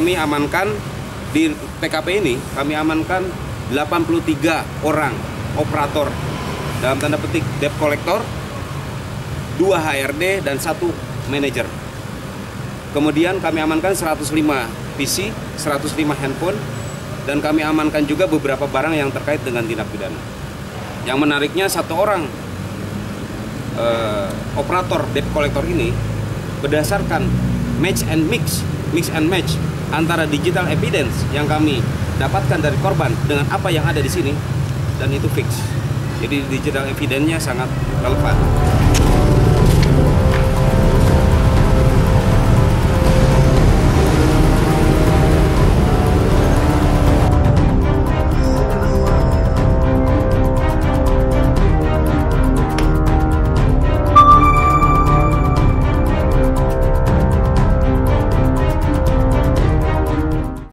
kami amankan di TKP ini, kami amankan 83 orang operator, dalam tanda petik debt collector, 2 HRD dan 1 manajer. Kemudian kami amankan 105 PC, 105 handphone, dan kami amankan juga beberapa barang yang terkait dengan tindak pidana. Yang menariknya, 1 orang operator debt collector ini berdasarkan mix and match antara digital evidence yang kami dapatkan dari korban dengan apa yang ada di sini, dan itu fix. Jadi digital evidence-nya sangat relevan.